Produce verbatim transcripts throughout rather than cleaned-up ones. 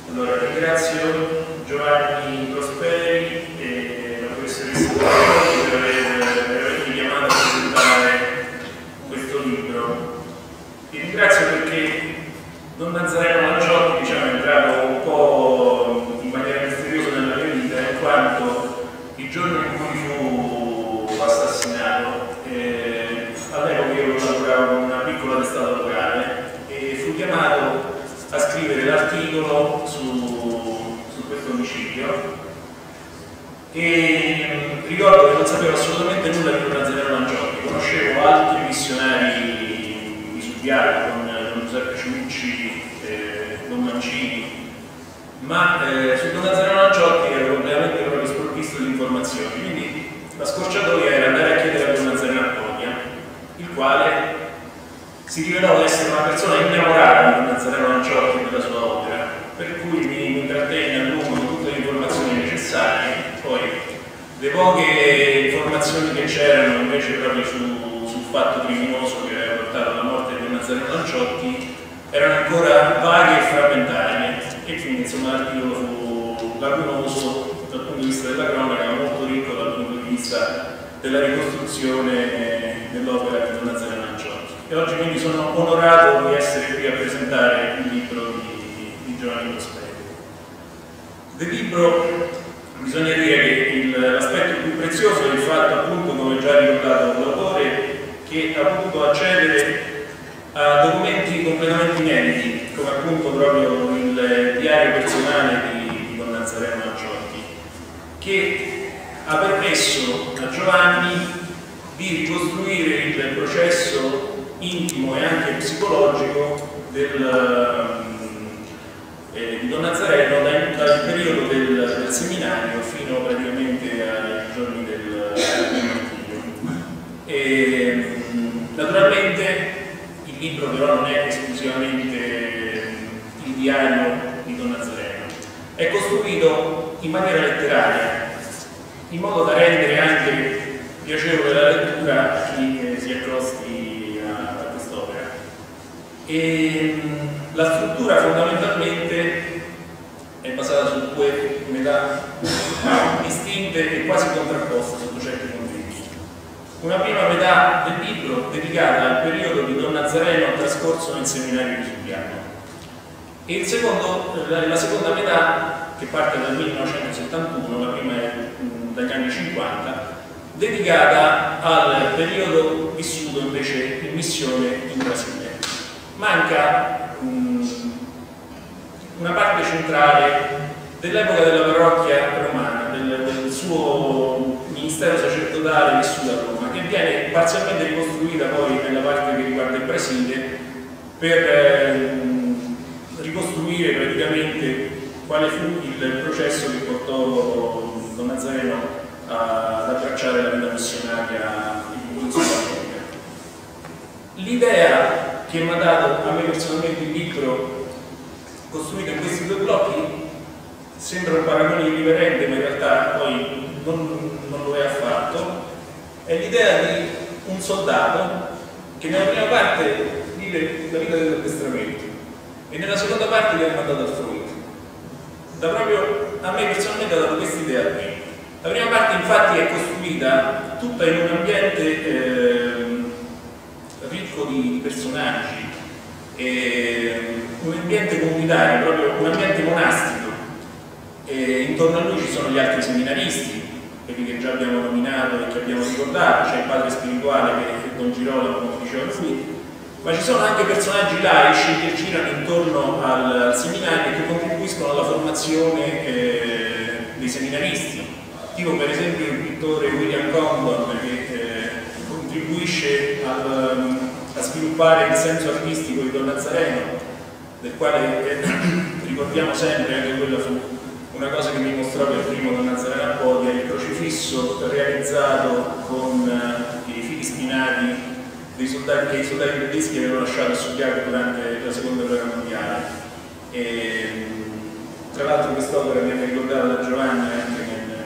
Allora, ringrazio Giovanni Prosperi e la professoressa Giovanni per avermi chiamato a presentare questo libro. Vi ringrazio perché Don Nazareno Lanciotti, diciamo, è entrato un po' in maniera misteriosa nella mia vita, in quanto il giorno in cui fu assassinato, eh, all'epoca io lavoravo in una piccola testata locale e fu chiamato a scrivere l'articolo su, su questo omicidio, e ricordo che non sapevo assolutamente nulla di Don Nazareno Lanciotti. Conoscevo altri missionari di Subiaco, con Don Giuseppe Ciucci, eh, Don Mancini, ma eh, su Don Nazareno Lanciotti ero completamente proprio sprovvisto di informazioni, quindi la scorciatoia era andare a chiedere a Don Nazareno Acconia, il quale si rivelò essere una persona innamorata di Don Nazareno Lanciotti e della sua opera, per cui mi intrattenne a lungo di tutte le informazioni necessarie. Poi le poche informazioni che c'erano invece proprio su, sul fatto criminoso che aveva portato alla morte di Don Nazareno Lanciotti erano ancora vaghe e frammentarie, e quindi insomma l'articolo fu lacunoso dal punto di vista della cronaca, ma molto ricco dal punto di vista della ricostruzione dell'opera di Don Nazareno Lanciotti. E oggi quindi sono onorato di essere qui a presentare il libro di, di Giovanni Prosperi. Del libro bisogna dire che l'aspetto più prezioso è il fatto, appunto, come già ricordato l'autore, che ha potuto accedere a documenti completamente inediti, come appunto proprio il diario personale di, di Don Nazareno Lanciotti, che ha permesso a Giovanni di ricostruire il processo intimo e anche psicologico del, eh, di Don Nazareno dal, dal periodo del, del seminario fino praticamente ai giorni del, del martirio. E, naturalmente il libro però non è esclusivamente il diario di Don Nazareno, è costruito in maniera letteraria, in modo da rendere anche piacevole la lettura a chi eh, si accosti a, a quest'opera. E la struttura fondamentalmente è basata su due metà distinte e quasi contrapposte sotto certi punti di vista. Una prima metà del libro dedicata al periodo di Don Nazareno trascorso nel seminario di Subiaco, e il secondo, la, la seconda metà, che parte dal millenovecentosettantuno, la prima è mh, dagli anni cinquanta, dedicata al periodo vissuto invece in missione in Brasile. Manca um, una parte centrale dell'epoca della parrocchia romana, del, del suo ministero sacerdotale vissuto a Roma, che viene parzialmente ricostruita poi nella parte che riguarda il Brasile, per eh, ricostruire praticamente quale fu il processo che portò Don Nazareno ad abbracciare la vita missionaria in Sud America. L'idea che mi ha dato a me personalmente il libro, costruito in questi due blocchi, sembra un paragone irriverente, ma in realtà poi non, non lo è affatto. È l'idea di un soldato che nella prima parte vive la vita dell'addestramento e nella seconda parte viene mandato al fronte. Da proprio a me personalmente ha dato questa idea qui. La prima parte infatti è costruita tutta in un ambiente eh, ricco di personaggi, eh, un ambiente comunitario, proprio un ambiente monastico. E intorno a lui ci sono gli altri seminaristi, quelli che già abbiamo nominato e che abbiamo ricordato, c'è il padre spirituale che è Don Girolamo, come diceva lui, ma ci sono anche personaggi laici che girano intorno al, al seminario e che contribuiscono alla formazione eh, dei seminaristi. Tipo per esempio il pittore William Condon, che eh, contribuisce al, um, a sviluppare il senso artistico di Don Nazareno, del quale eh, ricordiamo sempre, anche quella fu una cosa che mi mostrò per primo Don Nazareno a Podia, il crocifisso realizzato con eh, i fili spinati dei soldati che i soldati tedeschi avevano lasciato a Subiaco durante la seconda guerra mondiale. E, tra l'altro quest'opera viene ricordata da Giovanni anche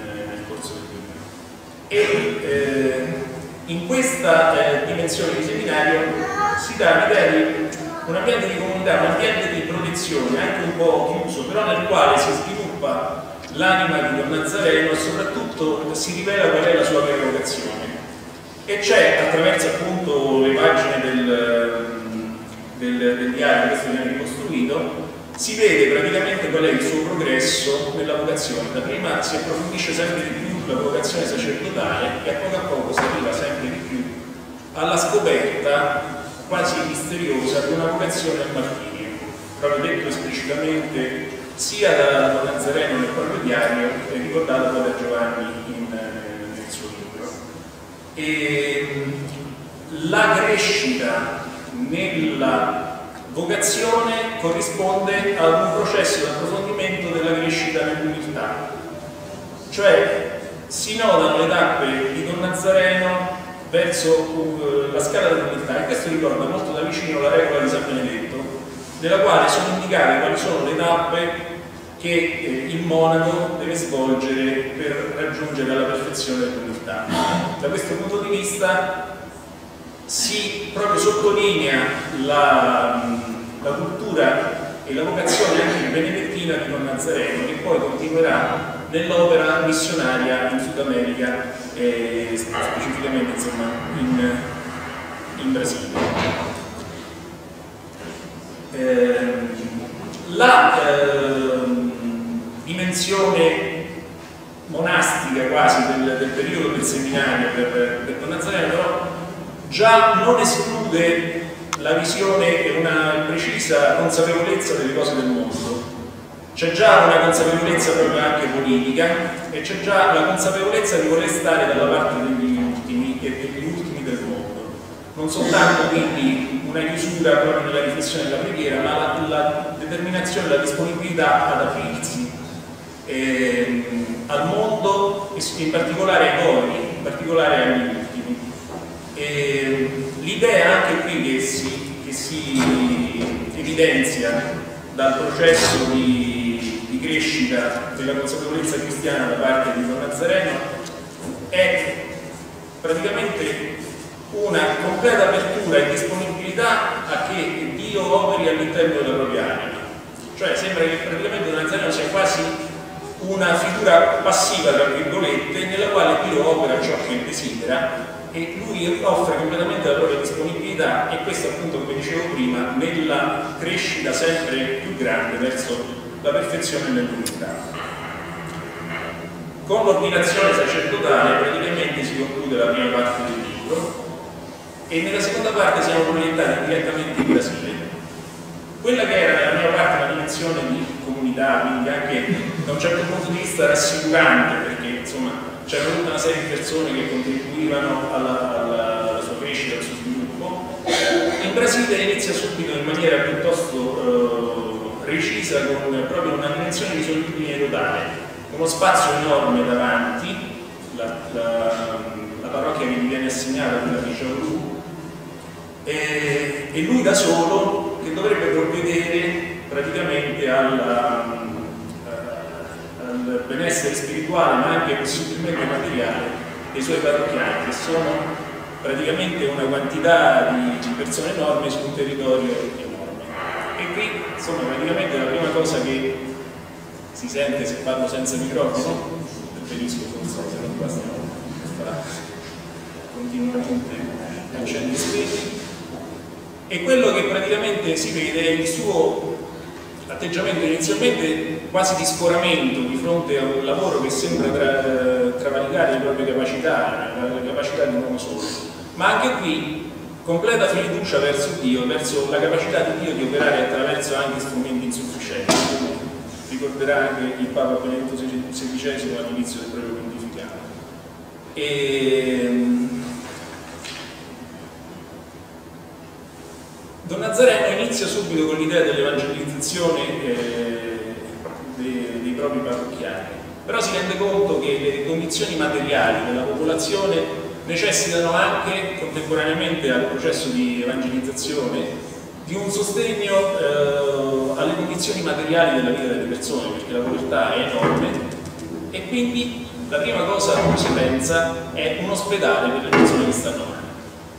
e eh, in questa eh, dimensione di seminario si dà l'idea di un ambiente di comunità, un ambiente di protettività protezione, anche un po' chiuso, però nel quale si sviluppa l'anima di Don Nazareno e soprattutto si rivela qual è la sua vera vocazione. E c'è, attraverso appunto le pagine del, del, del diario, questo viene ricostruito, si vede praticamente qual è il suo progresso nella vocazione. Da prima si approfondisce sempre di più la vocazione sacerdotale e a poco a poco si arriva sempre di più alla scoperta quasi misteriosa di una vocazione al martirio, proprio detto esplicitamente sia da Don Nazareno nel proprio diario e ricordato poi da Giovanni in, nel suo libro. E la crescita nella vocazione corrisponde ad un processo di approfondimento della crescita nell'umiltà, cioè si notano le tappe di Don Nazareno verso uh, la scala dell'umiltà, e questo ricorda molto da vicino la regola di San Benedetto, nella quale sono indicate quali sono le tappe che eh, il monaco deve svolgere per raggiungere la perfezione dell'umiltà. Da questo punto di vista si proprio sottolinea la, la cultura e la vocazione anche benedettina di Don Nazareno, che poi continuerà nell'opera missionaria in Sud America e specificamente insomma, in, in Brasile. Eh, la eh, dimensione monastica quasi del, del periodo del seminario per, per Don Nazareno però già non esclude la visione e una precisa consapevolezza delle cose del mondo. C'è già una consapevolezza proprio anche politica e c'è già la consapevolezza di voler stare dalla parte degli ultimi e degli ultimi del mondo. Non soltanto quindi una chiusura proprio nella riflessione della preghiera, ma la, la determinazione, la disponibilità ad aprirsi eh, al mondo, in particolare ai poveri, in particolare agli ultimi. L'idea anche qui che si, che si evidenzia dal processo di, di crescita della consapevolezza cristiana da parte di Don Nazareno è praticamente una completa apertura e disponibilità a che Dio operi all'interno della propria anima. Cioè sembra che praticamente Don Nazareno sia quasi una figura passiva, tra virgolette, nella quale Dio opera ciò che desidera e lui offre completamente la propria disponibilità, e questo appunto, come dicevo prima, nella crescita sempre più grande verso la perfezione nell'unità. Con l'ordinazione sacerdotale praticamente si conclude la prima parte del libro e nella seconda parte siamo proiettati direttamente in Brasile. Quella che era nella prima parte una dimensione di comunità, quindi anche da un certo punto di vista rassicurante, perché insomma c'era tutta una serie di persone che contribuivano alla, alla, alla sua crescita, al suo sviluppo. In Brasile inizia subito in maniera piuttosto eh, recisa con proprio una dimensione di solitudine totale, uno spazio enorme davanti, la, la, la parrocchia che gli viene assegnata, quella di Jauru, e, e lui da solo che dovrebbe provvedere praticamente alla al benessere spirituale ma anche possibilmente materiale dei suoi parrocchiani, che sono praticamente una quantità di, di persone enormi su un territorio enorme. E qui insomma praticamente la prima cosa che si sente se parlo senza microfono, preferisco forse se non qua stiamo continuamente accendi spenti, e quello che praticamente si vede è il suo atteggiamento inizialmente quasi di scoramento di fronte a un lavoro che sembra tra, travalicare le proprie capacità, le capacità di un uomo solo, ma anche qui completa fiducia verso Dio, verso la capacità di Dio di operare attraverso anche strumenti insufficienti. Ricorderà anche il Papa Benedetto sedicesimo all'inizio del proprio pontificato. E Don Nazareno inizia subito con l'idea dell'evangelizzazione eh, dei, dei propri parrocchiani, però si rende conto che le condizioni materiali della popolazione necessitano anche, contemporaneamente al processo di evangelizzazione, di un sostegno eh, alle condizioni materiali della vita delle persone, perché la povertà è enorme, e quindi la prima cosa a cui si pensa è un ospedale per le persone che stanno male.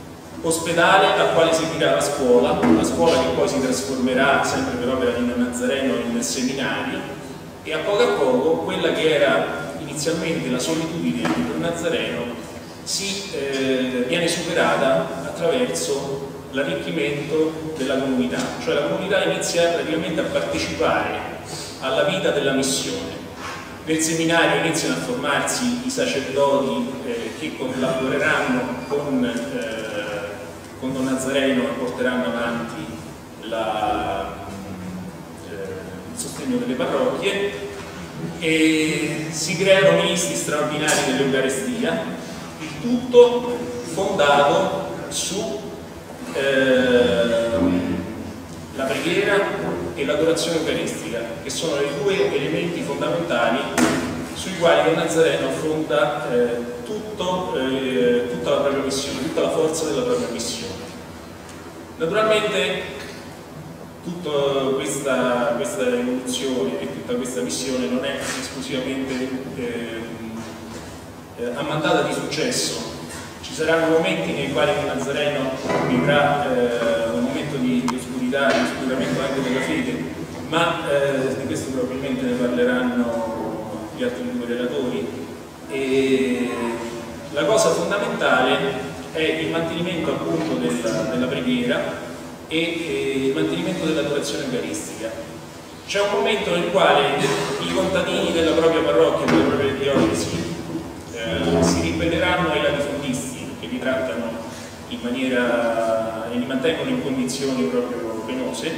ospedale al quale seguirà la scuola, la scuola che poi si trasformerà sempre per opera di Don Nazareno in seminario, e a poco a poco quella che era inizialmente la solitudine di Don Nazareno si eh, viene superata attraverso l'arricchimento della comunità, cioè la comunità inizia praticamente a partecipare alla vita della missione. Nel seminario iniziano a formarsi i sacerdoti eh, che collaboreranno con, eh, con Don Nazareno e porteranno avanti la, eh, il sostegno delle parrocchie, e si creano ministri straordinari dell'Eucarestia, il tutto fondato su eh, la preghiera e l'adorazione eucaristica, che sono i due elementi fondamentali sui quali Don Nazareno affronta eh, tutto, eh, tutta la propria missione, tutta la forza della propria missione. Naturalmente tutta questa, questa evoluzione e tutta questa missione non è esclusivamente eh, eh, ammantata di successo. Ci saranno momenti nei quali Don Nazareno vivrà eh, un momento di, di oscurità, di oscuramento anche della fede, ma eh, di questo probabilmente ne parleranno gli altri due relatori. E la cosa fondamentale è il mantenimento appunto della, della preghiera e, e il mantenimento dell'adorazione eucaristica. C'è un momento nel quale i contadini della propria parrocchia, della propria diocesi, eh, si ribelleranno ai latifondisti, che li trattano in maniera e li mantengono in condizioni proprio penose,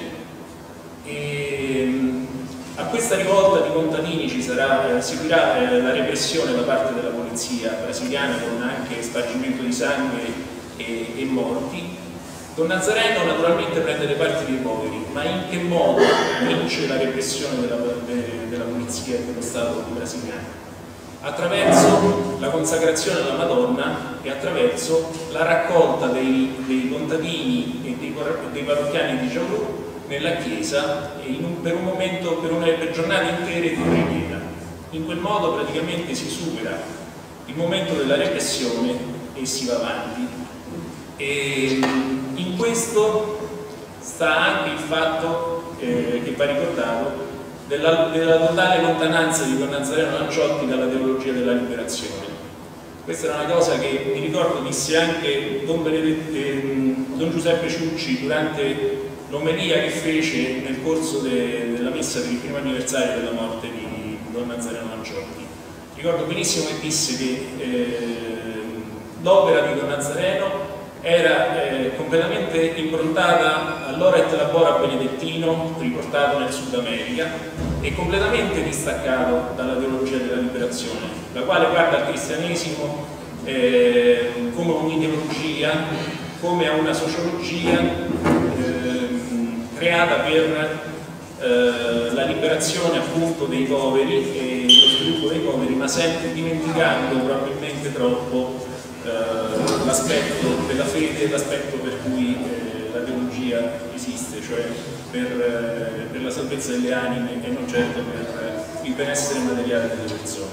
e a questa rivolta di contadini ci sarà, eh, seguirà eh, la repressione da parte della polizia brasiliana, con anche spargimento di sangue e, e morti. Don Nazareno naturalmente prende le parti dei poveri, ma in che modo vince la repressione della, de, della polizia e dello Stato brasiliano? Attraverso la consacrazione alla Madonna e attraverso la raccolta dei, dei contadini e dei, dei parrocchiani di Jauru nella chiesa in un, per un momento, per, una, per giornate intere di preghiera. In quel modo praticamente si supera il momento della repressione e si va avanti. E in questo sta anche il fatto eh, che va ricordato Della, della totale lontananza di Don Nazareno Lanciotti dalla teologia della liberazione. Questa è una cosa che mi ricordo disse anche Don, eh, Don Giuseppe Ciucci durante l'omelia che fece nel corso de, della messa per il primo anniversario della morte di Don Nazareno Lanciotti. Ricordo benissimo che disse che eh, l'opera di Don Nazareno era eh, completamente improntata all'ora et labora benedettino riportato nel Sud America e completamente distaccato dalla teologia della liberazione, la quale guarda al cristianesimo eh, come un'ideologia, come a una sociologia eh, creata per eh, la liberazione appunto dei poveri e lo sviluppo dei poveri, ma sempre dimenticando probabilmente troppo l'aspetto della fede, l'aspetto per cui eh, la teologia esiste, cioè per, eh, per la salvezza delle anime e non certo per eh, il benessere materiale delle persone.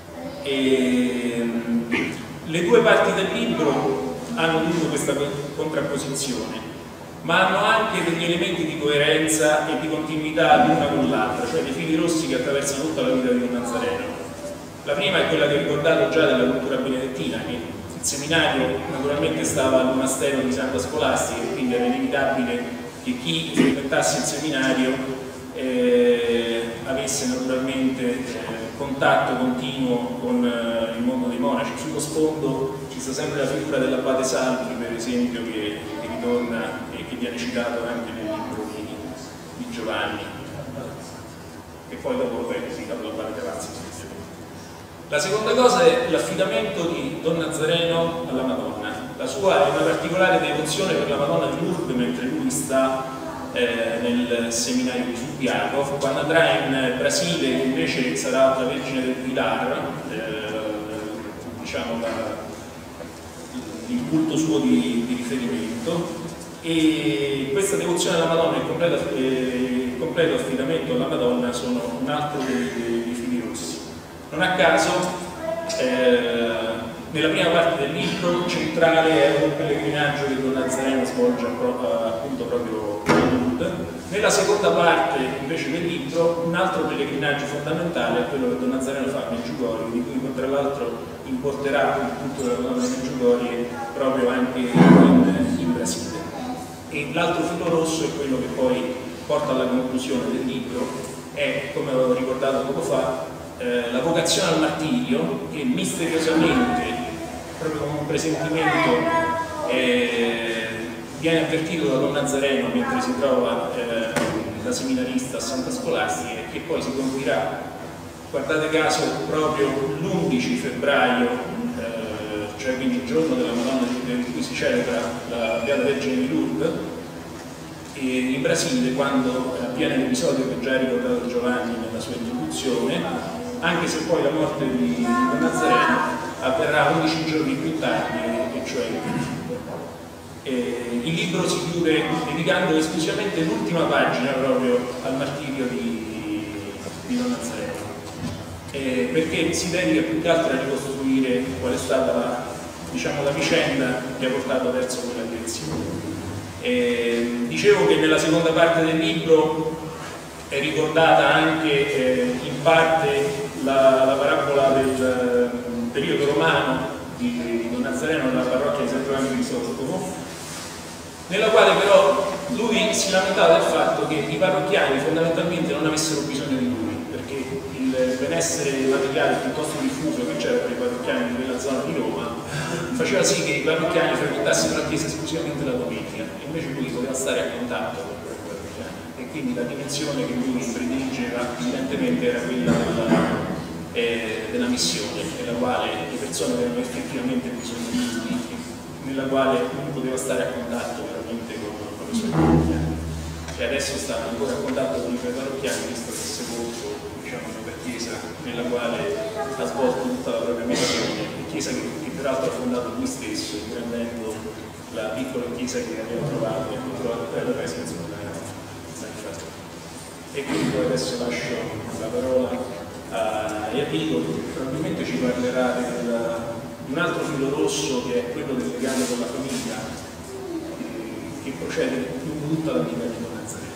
E, le due parti del libro hanno tutto questa contrapposizione, ma hanno anche degli elementi di coerenza e di continuità l'una con l'altra, cioè dei fili rossi che attraversano tutta la vita di Don Nazareno. La prima è quella che ho ricordato già della cultura benedettina, che il seminario naturalmente stava al monastero di Santa Scolastica e quindi era inevitabile che chi frequentasse il seminario eh, avesse naturalmente eh, contatto continuo con eh, il mondo dei monaci. Sullo sfondo ci sta sempre la figura dell'abate Salvi, per esempio, che, che ritorna e che viene citato anche nel libro di, di Giovanni, e poi dopo lo è citato l'abate Cavazzi. La seconda cosa è l'affidamento di Don Nazareno alla Madonna. La sua è una particolare devozione per la Madonna di Lourdes mentre lui sta eh, nel seminario di Subiaco. Quando andrà in Brasile invece sarà la Vergine del Pilar, eh, diciamo la, il culto suo di, di riferimento, e questa devozione alla Madonna e il completo, eh, il completo affidamento alla Madonna sono un altro dei, dei, dei fili rossi. Non a caso eh, Nella prima parte del libro centrale è un pellegrinaggio che Don Nazareno svolge appunto proprio a Lourdes. Nella seconda parte invece del libro un altro pellegrinaggio fondamentale è quello che Don Nazareno fa a Medjugorje, di cui tra l'altro importerà il punto della Madonna di Medjugorje proprio anche in, in Brasile. E l'altro filo rosso è quello che poi porta alla conclusione del libro, è, come avevo ricordato poco fa, eh, la vocazione al martirio, che misteriosamente, proprio come un presentimento, eh, viene avvertito da Don Nazareno mentre si trova eh, da seminarista a Santa Scolastica, e che poi si compirà, guardate caso, proprio l'undici febbraio, eh, cioè quindi il giorno della Madonna di cui si celebra la Beata Vergine di Lourdes, e in Brasile, quando avviene l'episodio che già ha ricordato Giovanni nella sua introduzione, anche se poi la morte di Don Nazareno avverrà undici giorni più tardi, e cioè eh, il libro si chiude dedicando esclusivamente l'ultima pagina proprio al martirio di, di Don Nazareno, eh, perché si dedica più che altro a ricostruire qual è stata la, diciamo, la vicenda che ha portato verso quella direzione. Eh, dicevo che nella seconda parte del libro è ricordata anche eh, in parte la, la parabola del eh, periodo romano di, di Don Nazareno nella parrocchia di San Giovanni Crisostomo, nella quale però lui si lamentava del fatto che i parrocchiani fondamentalmente non avessero bisogno di lui, perché il benessere materiale piuttosto diffuso che c'era per i parrocchiani di quella zona di Roma faceva sì che i parrocchiani frequentassero la chiesa esclusivamente la domenica, invece lui poteva stare a contatto con i parrocchiani, e quindi la dimensione che lui prediligeva evidentemente era quella della, eh, della missione, nella quale le persone avevano effettivamente bisogno di lui, nella quale lui poteva stare a contatto veramente con, con i suoi parrocchiani. E adesso sta ancora a contatto con i suoi parrocchiani, visto che è sepolto, diciamo, nella chiesa nella quale ha svolto tutta la propria missione, chiesa che, che peraltro ha fondato lui stesso, riprendendo la piccola chiesa che aveva trovato, aveva trovato per la paese di San Francesco. E quindi poi adesso lascio la parola a Enrico, che probabilmente ci parlerà del, di un altro filo rosso, che è quello del legame con la famiglia, che, che procede lungo tutta la vita di Don Nazareno.